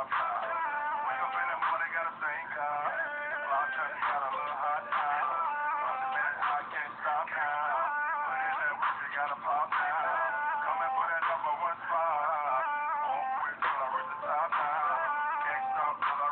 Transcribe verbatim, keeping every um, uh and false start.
top now. Wake up in the morning, got a same car. Block traffic got a little hot now. Once a minute, I can't stop now. Put in that work, you gotta pop now. Coming for that number one spot. Won't quit till I reach the top now. Can't stop till I